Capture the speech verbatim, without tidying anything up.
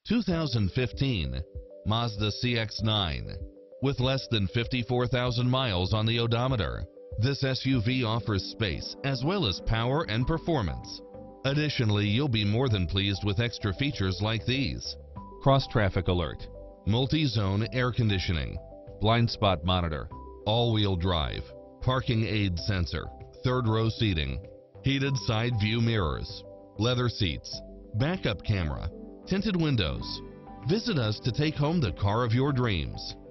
two thousand fifteen Mazda C X nine. With less than fifty-four thousand miles on the odometer, this S U V offers space as well as power and performance. Additionally, you'll be more than pleased with extra features like these: cross-traffic alert, multi-zone air conditioning, blind spot monitor, all-wheel drive, parking aid sensor, third row seating, heated side view mirrors, leather seats, backup camera, tinted windows. Visit us to take home the car of your dreams.